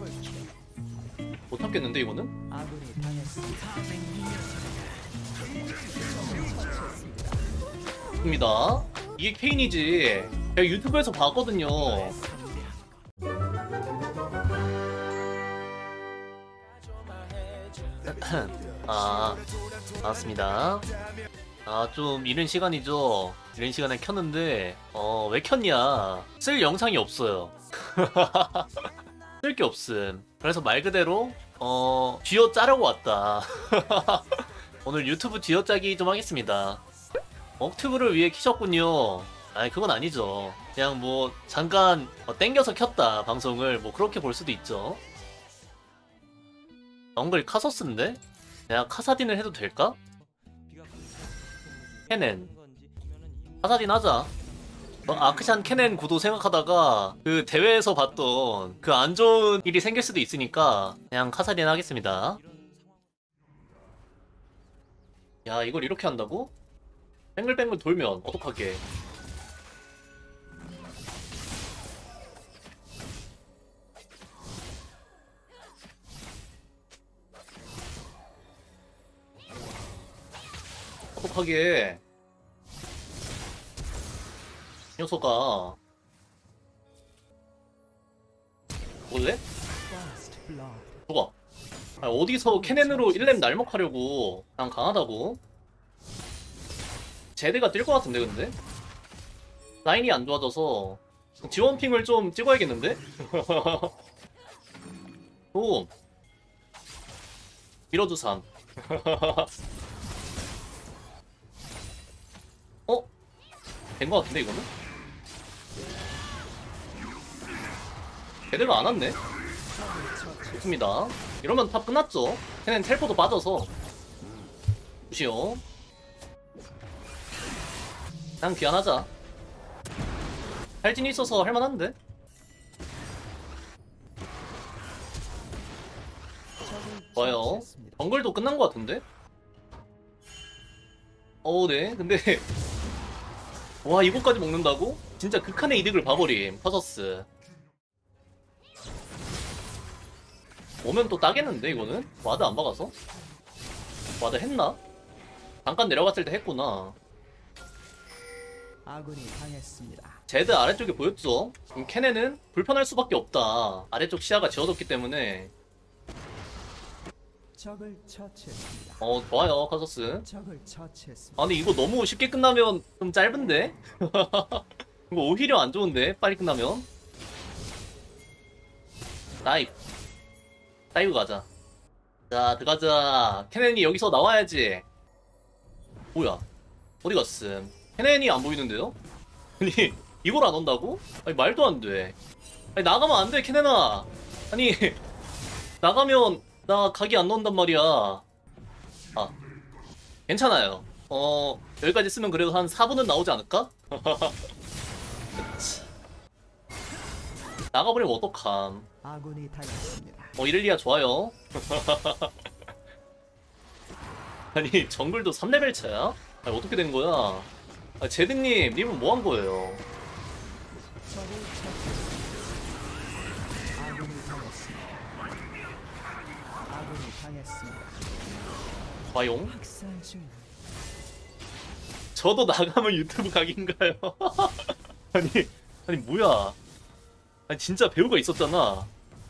못 참겠는데 이거는? 입니다. 이게 케인이지. 제가 유튜브에서 봤거든요. 아, 나왔습니다. 아, 좀 이른 시간이죠. 이른 시간에 켰는데 왜 켰냐, 쓸 영상이 없어요. 쓸 게 없음. 그래서 말 그대로 쥐어 짜려고 왔다. 오늘 유튜브 쥐어 짜기 좀 하겠습니다. 억튜브를 위해 키셨군요. 아니, 그건 아니죠. 그냥 뭐 잠깐 땡겨서 켰다 방송을, 뭐 그렇게 볼 수도 있죠. 엉글 카서스인데? 내가 카사딘을 해도 될까? 케넨 카사딘 하자. 아크샨 케넨 구도 생각하다가 그 대회에서 봤던 그 안 좋은 일이 생길 수도 있으니까 그냥 카사딘 하겠습니다. 야, 이걸 이렇게 한다고? 뱅글뱅글 돌면 어떡하게. 어떡하게. 이 녀석아. 볼래? 죽어. 아니, 어디서 케넨으로 1렙 날먹하려고. 난 강하다고. 제드가 뛸 것 같은데 근데? 라인이 안 좋아져서 지원핑을 좀 찍어야겠는데? 또 밀어주삼. 된 것 같은데 이거는? 제대로 안 왔네? 좋습니다. 이러면 탑 끝났죠? 걔는 텔포도 빠져서 무시요. 그냥 귀환하자. 탈진이 있어서 할만한데? 좋아요. 정글도 끝난 것 같은데? 네. 근데 와, 이거까지 먹는다고? 진짜 극한의 이득을 봐버림. 퍼서스 오면 또 따겠는데 이거는? 와드 안 박아서? 와드 했나? 잠깐 내려갔을 때 했구나. 아군이 당했습니다. 제드 아래쪽에 보였죠? 케넨은 불편할 수밖에 없다. 아래쪽 시야가 지워졌기 때문에. 적을 처치했습니다. 좋아요 카서스. 적을 처치했습니다. 아니, 이거 너무 쉽게 끝나면 좀 짧은데? 이거 오히려 안 좋은데 빨리 끝나면. 다이브 가자. 자, 들어가자. 케넨이 여기서 나와야지. 뭐야, 어디 갔음? 케넨이 안 보이는데요? 아니, 이걸 안 온다고? 아니, 말도 안 돼. 아니, 나가면 안 돼, 케넨아. 아니, 나가면 나 각이 안 나온단 말이야. 아, 괜찮아요. 여기까지 쓰면 그래도 한 4분은 나오지 않을까? 나가버리면 어떡함. 아군이 당했습니다. 이렐리아 좋아요. 아니, 정글도 3레벨 차야? 아니, 어떻게 된 거야? 제드님, 님은 뭐 한 거예요? 적을 처치했습니다. 아군이 당했습니다. 아군이 당했습니다. 과용? 학살 중. 저도 나가면 유튜브 각인가요? 아니, 뭐야. 아니, 진짜 배우가 있었잖아.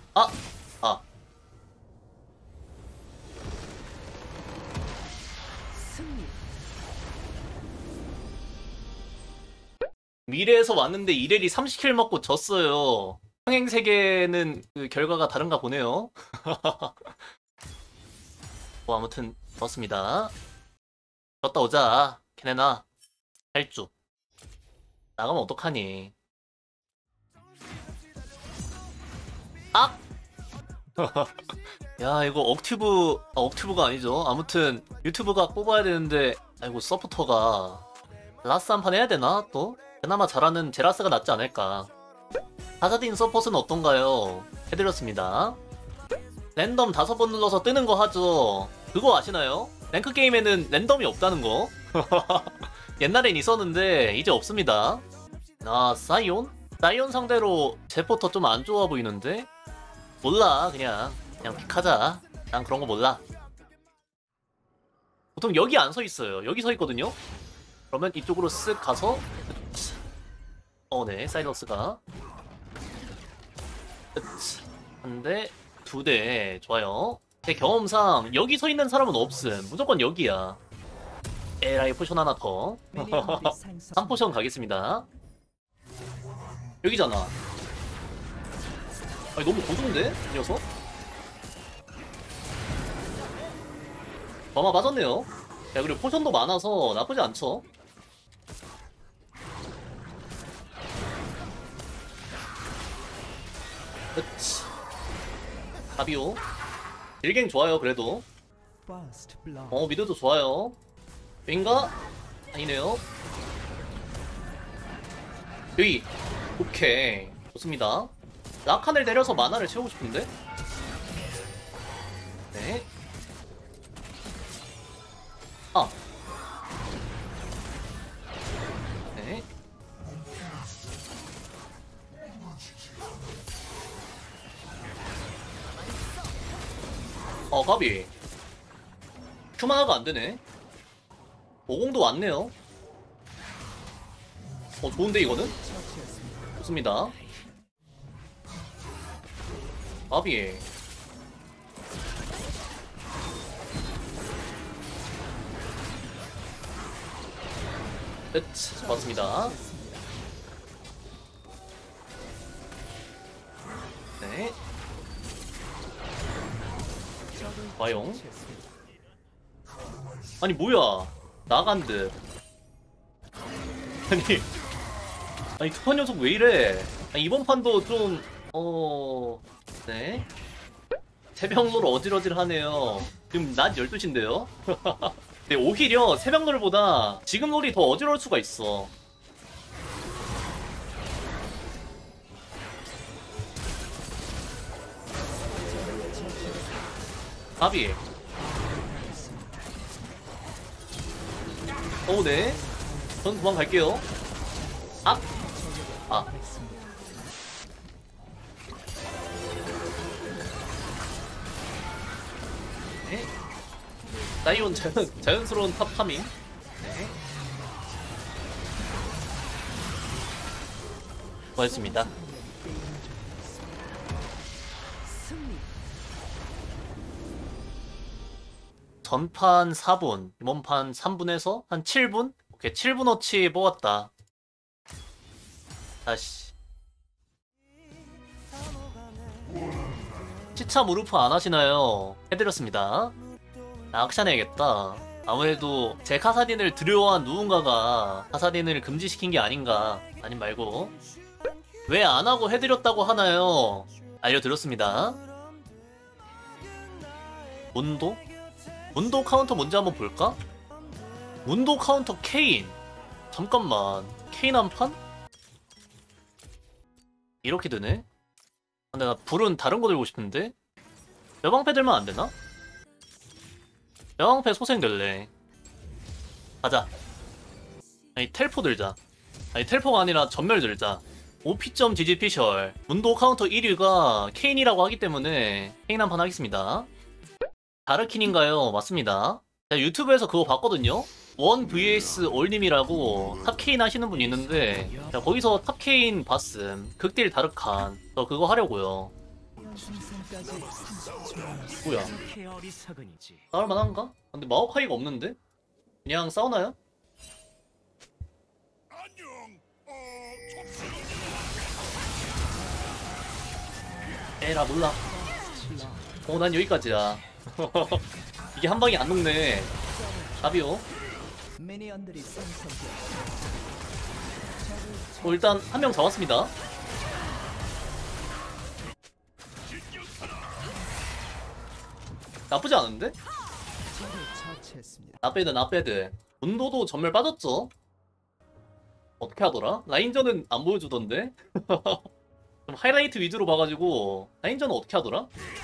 승리. 미래에서 왔는데 이렐이 30킬 먹고 졌어요. 평행세계는 그 결과가 다른가 보네요. 뭐 아무튼 좋았습니다. 졌다 오자 케넨아. 할주 나가면 어떡하니. 야, 이거 억튜브가 아니죠. 아무튼 유튜브가 뽑아야 되는데, 아이고, 서포터가 라스 한 판 해야 되나 또? 그나마 잘하는 제라스가 낫지 않을까. 사자딘 서폿은 어떤가요? 해드렸습니다. 랜덤 5번 눌러서 뜨는 거 하죠. 그거 아시나요? 랭크 게임에는 랜덤이 없다는 거. 옛날엔 있었는데 이제 없습니다. 사이온? 사이온 상대로 제포터 좀 안 좋아 보이는데? 몰라. 그냥 픽하자. 난 그런 거 몰라. 보통 여기 안 서 있어요. 여기 서 있거든요. 그러면 이쪽으로 쓱 가서 네, 사이러스가 한 대, 두 대, 좋아요. 제 경험상 여기 서 있는 사람은 없음. 무조건 여기야. 에라이 포션 하나 더. 미니언들이 생성. 3포션 가겠습니다. 여기잖아. 아니 너무 고수인데? 이 녀석? 아마 맞았네요. 야 그리고 포션도 많아서 나쁘지 않죠. 그치. 가비오. 딜갱 좋아요 그래도. First blood. 미드도 좋아요. 인가? 아니네요. 여기. 오케이. 좋습니다. 라칸을 내려서 마나를 채우고 싶은데? 네. 아. 네. 가비. 큐마나가 안 되네. 50도 왔네요. 좋은데 이거는? 처치했습니다. 좋습니다. 가비. 끝. 맞습니다. 네. 적을 와용. 처치했습니다. 아니 뭐야? 나간 듯. 아니 투판 녀석 왜 이래? 아니, 이번 판도 좀 네. 새벽롤 어질어질하네요. 지금 낮 12시인데요. 근데 오히려 새벽롤보다 지금 롤이 더 어지러울 수가 있어. 가비. 네. 전 도망갈게요. 아! 아. 네. 사이온 자연스러운 탑 파밍. 네. 고맙습니다. 전판 4분, 이번 판 3분에서 한 7분? 오케이, 7분어치 뽑았다. 다시. 시차 무르프 안 하시나요? 해드렸습니다. 악션 해야겠다. 아무래도 제 카사딘을 두려워한 누군가가 카사딘을 금지시킨 게 아닌가. 아님 말고. 왜 안 하고 해드렸다고 하나요? 알려드렸습니다. 문도? 문도 카운터 뭔지 한번 볼까? 문도 카운터 케인. 잠깐만. 케인 한 판? 이렇게 되네? 근데 나 불은 다른 거 들고 싶은데? 여방패 들면 안 되나? 여방패 소생될래. 가자. 아니 텔포 들자. 아니 텔포가 아니라 전멸 들자. OP.GG 피셜. 문도 카운터 1위가 케인이라고 하기 때문에 케인 한 판 하겠습니다. 다르킨인가요? 맞습니다. 제가 유튜브에서 그거 봤거든요? 원 vs 올님이라고 탑케인 하시는 분이 있는데 자, 거기서 탑케인 봤음. 극딜 다르칸. 저 그거 하려고요. 연승선까지 30초. 뭐야? 싸울만한가? 근데 마오카이가 없는데? 그냥 싸우나요? 에라 몰라. 난 여기까지야. 이게 한 방에 안 녹네. 답이요. 미니언들이 생성되었습니다. 일단 한 명 잡았습니다. 나쁘지 않은데? 적을 처치했습니다. 나빼드. 문도도 전멸 빠졌죠? 어떻게 하더라? 라인전은 안 보여주던데? 좀 하이라이트 위주로 봐가지고 라인전은 어떻게 하더라?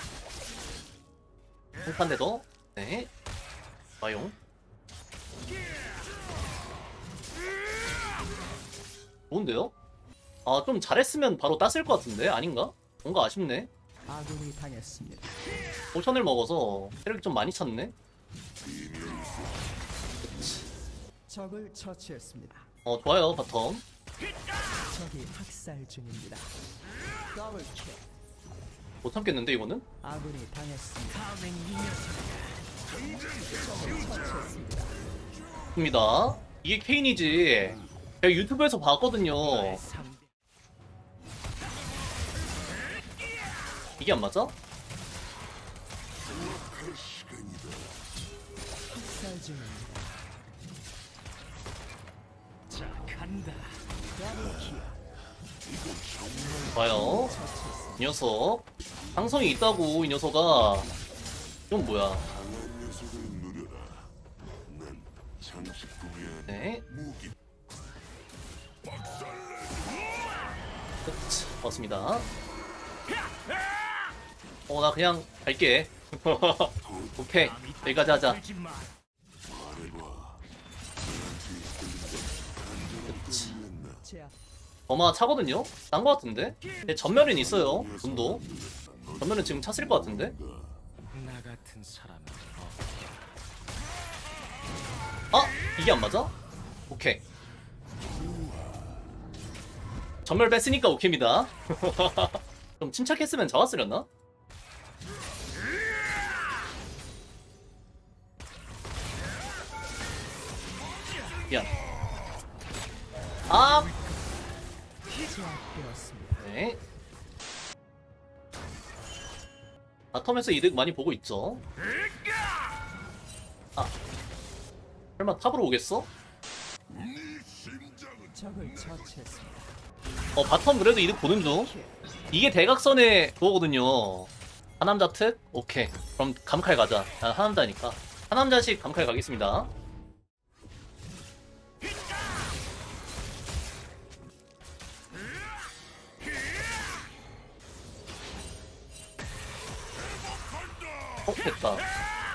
한 대 더. 네. 와용. 좋은데요? 좀 잘했으면 바로 땄을 것 같은데? 아닌가? 뭔가 아쉽네. 아군이 당했습니다. 포션을 먹어서 체력이 좀 많이 찼네. 적을 처치했습니다. 좋아요 바텀. 적이 학살 중입니다. 더블킬. 못 참겠는데 이거는? 아군이 당했습니다. 적을 처치했습니다. 입니다. 이게 케인이지. 제가 유튜브에서 봤거든요. 이게 안 맞아? 학살 중입니다. 더블킬. 봐요. 이 녀석 상성이 있다고 이 녀석아. 이건 뭐야? 네. 그치, 맞습니다. 나 그냥 갈게. 오케이, 여기까지 하자. 그치. 제압. 어마 차거든요? 딴 거 같은데? 근데 전멸은 있어요, 분도. 전멸은 지금 찼을 것 같은데? 나 같은 사람은 아! 이게 안 맞아? 오케이. 전멸 뺐으니까 오케이입니다. 좀 침착했으면 잡았으려나? 미안. 아! 제압되었습니다. 네. 바텀에서 이득 많이 보고 있죠. 아. 설마 탑으로 오겠어? 적을 처치했습니다. 바텀 그래도 이득 보는 중. 이게 대각선의 그거거든요. 하남자 특? 오케이. 그럼 감칼 가자. 난 하남자니까. 하남자식 감칼 가겠습니다. 됐다.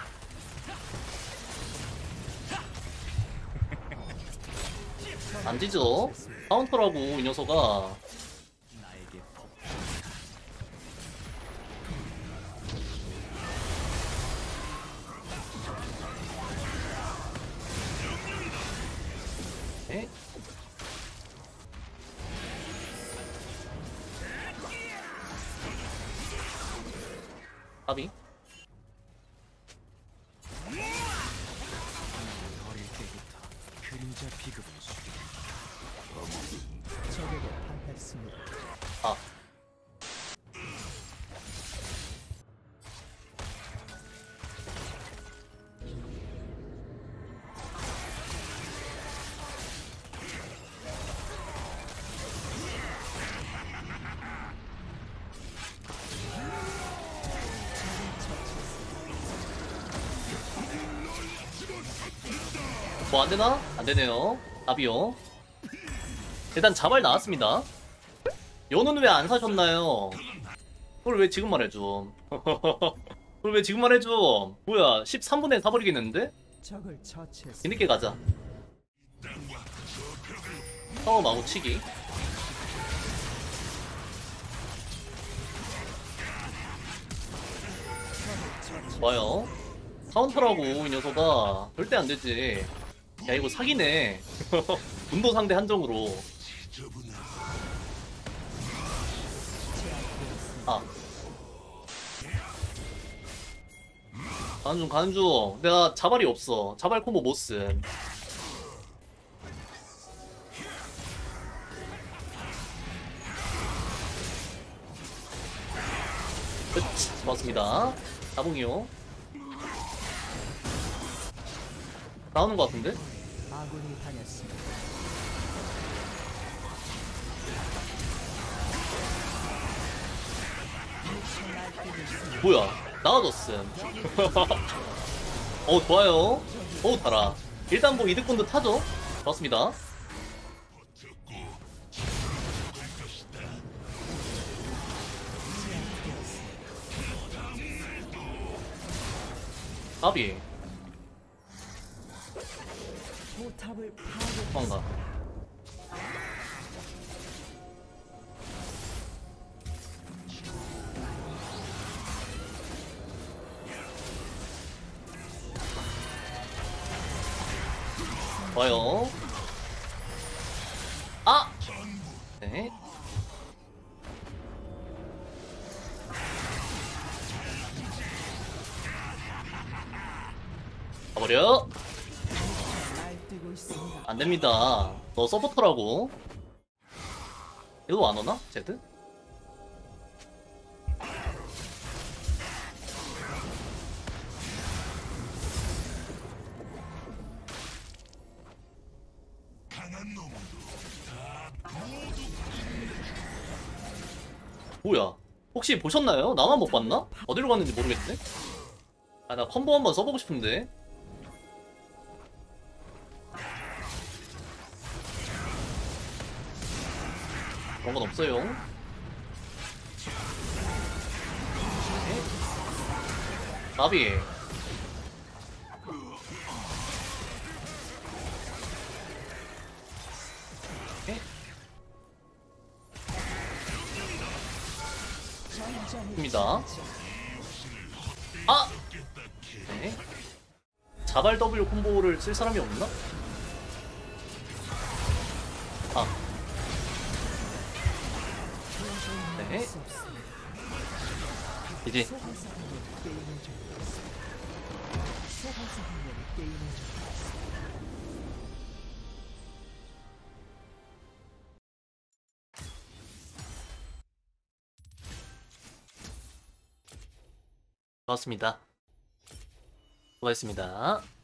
안 지죠? 카운터라고 이 녀석아. 나에게 네. 까비. 어릴 때부터 그림자 비극을 수리. 적에게 당했습니다. 아. 뭐 안되나? 안되네요. 답이요. 일단 자발 나왔습니다. 요는 왜 안 사셨나요? 그걸 왜 지금 말해줘? 그걸 왜 지금 말해줘? 뭐야 13분에 사버리겠는데? 적을 처치했습니다. 뒤늦게 가자. 타워 마구 치기. 좋아요. 카운터라고 이 녀석아. 절대 안되지. 야 이거 사기네. 운도 상대 한정으로. 아. 가는중 가는중. 내가 자발이 없어. 자발 콤보 못쓴. 그치 맞습니다. 나봉이요. 나오는 것 같은데? 아군이 당했습니다. 뭐야 나와줬음. 좋아요. 달아. 일단 뭐 이득권도 타죠. 좋습니다. 까비. 포탑을 파괴. 도망가. 좋아요. 아! 네. 가버려. 날뛰고 있습니다. 안 됩니다. 너 서포터라고. 얘도 안 오나? 제드? 뭐야? 혹시 보셨나요? 나만 못 봤나? 어디로 갔는지 모르겠네. 아, 나 컴보 한번 써보고 싶은데. 그런 건 없어요. 네. 나비. 네. 입니다. 아! 네. 자발 W 콤보를 쓸 사람이 없나? 아. 네. 수 없습니다. 이제 소환사 한명 게임을 종료했습니다. 소환사 한명 게임을 종료했습니다. 좋았습니다. 수고하셨습니다.